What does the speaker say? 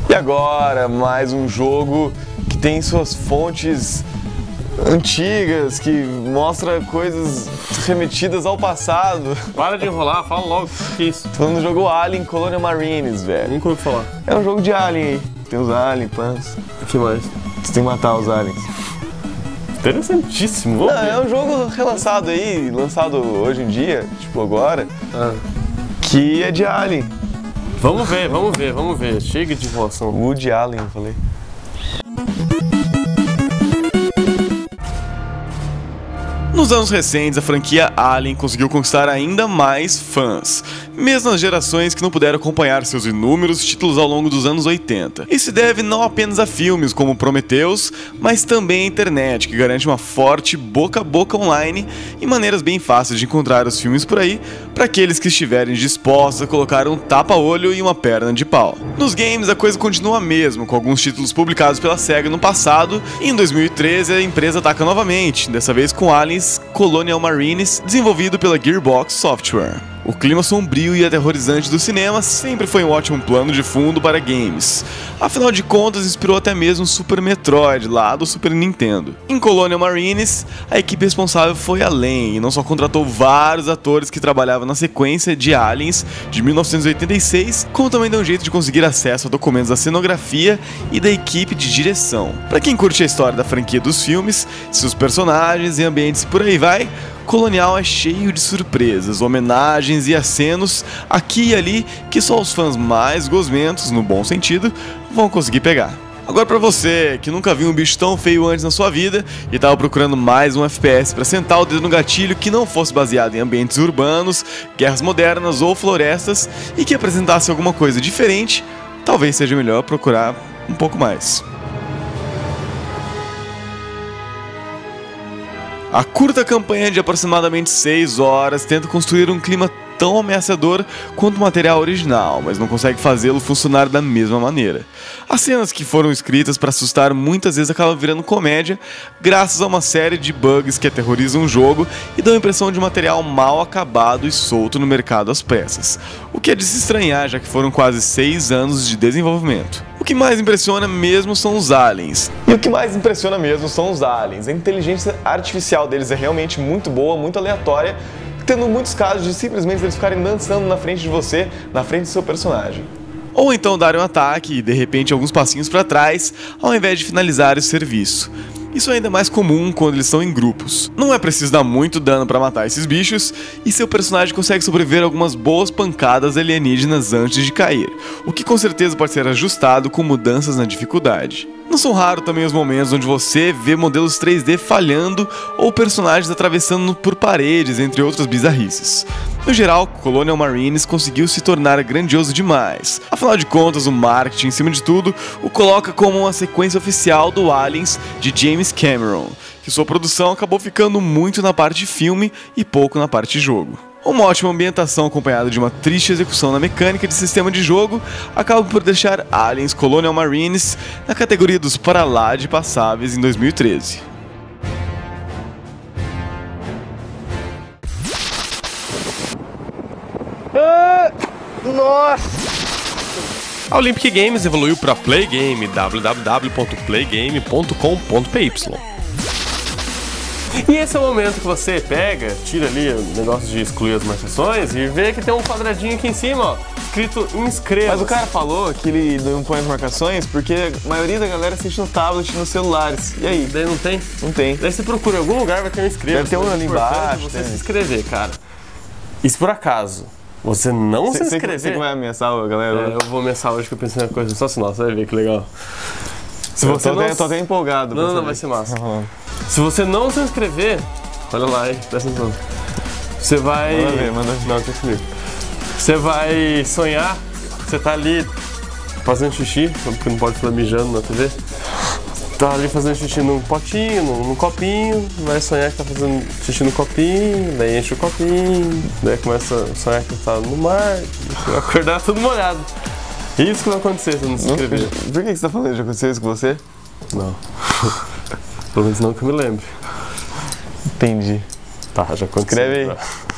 E agora, mais um jogo que tem suas fontes antigas, que mostra coisas remetidas ao passado. Para de enrolar, fala logo o que é isso. Tô falando do jogo Alien Colonial Marines, velho. Nunca ouvi falar. É um jogo de Alien aí. Tem os aliens, pãs. O que mais? Você tem que matar os aliens. Interessantíssimo, vamos ver. É um jogo relançado aí, lançado hoje em dia, tipo agora, que é de Alien. Vamos ver, vamos ver, vamos ver. Chega de enrolação. Woody Allen, eu falei. Nos anos recentes, a franquia Alien conseguiu conquistar ainda mais fãs, mesmo nas gerações que não puderam acompanhar seus inúmeros títulos ao longo dos anos 80. Isso se deve não apenas a filmes como Prometheus, mas também à internet, que garante uma forte boca a boca online e maneiras bem fáceis de encontrar os filmes por aí, para aqueles que estiverem dispostos a colocar um tapa-olho e uma perna de pau. Nos games, a coisa continua a mesma, com alguns títulos publicados pela SEGA no passado, e em 2013 a empresa ataca novamente, dessa vez com Aliens Colonial Marines, desenvolvido pela Gearbox Software. O clima sombrio e aterrorizante do cinema sempre foi um ótimo plano de fundo para games. Afinal de contas, inspirou até mesmo Super Metroid, lá do Super Nintendo. Em Colonial Marines, a equipe responsável foi além e não só contratou vários atores que trabalhavam na sequência de Aliens de 1986, como também deu um jeito de conseguir acesso a documentos da cenografia e da equipe de direção. Para quem curte a história da franquia dos filmes, seus personagens e ambientes e por aí vai, Colonial é cheio de surpresas, homenagens e acenos aqui e ali que só os fãs mais gosmentos, no bom sentido, vão conseguir pegar. Agora pra você que nunca viu um bicho tão feio antes na sua vida e tava procurando mais um FPS pra sentar o dedo no gatilho que não fosse baseado em ambientes urbanos, guerras modernas ou florestas e que apresentasse alguma coisa diferente, talvez seja melhor procurar um pouco mais. A curta campanha de aproximadamente 6 horas tenta construir um clima tão ameaçador quanto o material original, mas não consegue fazê-lo funcionar da mesma maneira. As cenas que foram escritas para assustar muitas vezes acabam virando comédia, graças a uma série de bugs que aterrorizam o jogo e dão a impressão de material mal acabado e solto no mercado às pressas. O que é de se estranhar, já que foram quase 6 anos de desenvolvimento. O que mais impressiona mesmo são os aliens. E o que mais impressiona mesmo são os aliens. A inteligência artificial deles é realmente muito boa, muito aleatória, tendo muitos casos de simplesmente eles ficarem dançando na frente de você, na frente do seu personagem. Ou então darem um ataque e de repente alguns passinhos para trás, ao invés de finalizar o serviço. Isso é ainda mais comum quando eles estão em grupos. Não é preciso dar muito dano para matar esses bichos, e seu personagem consegue sobreviver a algumas boas pancadas alienígenas antes de cair, o que com certeza pode ser ajustado com mudanças na dificuldade. Não são raros também os momentos onde você vê modelos 3D falhando ou personagens atravessando por paredes, entre outras bizarrices. No geral, Colonial Marines conseguiu se tornar grandioso demais. Afinal de contas, o marketing, em cima de tudo, o coloca como uma sequência oficial do Aliens de James Cameron, que sua produção acabou ficando muito na parte de filme e pouco na parte de jogo. Uma ótima ambientação acompanhada de uma triste execução na mecânica de sistema de jogo acaba por deixar Aliens Colonial Marines na categoria dos para lá de passáveis em 2013. Nossa! A Olympic Games evoluiu para Playgame, www.playgame.com.py. E esse é o momento que você pega, tira ali o negócio de excluir as marcações e vê que tem um quadradinho aqui em cima, ó, escrito inscreva. Mas o cara falou que ele não põe as marcações porque a maioria da galera assiste no tablet e nos celulares. E aí? Daí não tem? Não tem. Daí você procura em algum lugar, vai ter um inscreva. Deve ter um ali embaixo. Você se inscrever, cara. E se por acaso você não se inscrever... Você que vai ameaçar a galera? Eu vou ameaçar hoje que eu pensei na coisa só sinal, você vai ver que legal. Se você eu tô até empolgado. Não, vai ser massa. Se você não se inscrever, olha lá, hein, presta atenção. Você vai... Manda ver. Não, tem que escrever. Você vai sonhar, você tá ali fazendo xixi, porque não pode falar mijando na TV. Tá ali fazendo xixi num potinho, num copinho, vai sonhar que tá fazendo xixi no copinho, daí enche o copinho, daí começa a sonhar que tá no mar, você vai acordar tudo molhado. Isso que vai acontecer se não se inscrever. Por que você tá falando? Já aconteceu isso com você? Não. Pelo menos não que eu me lembre. Entendi. Tá, já aconteceu. Escreve aí.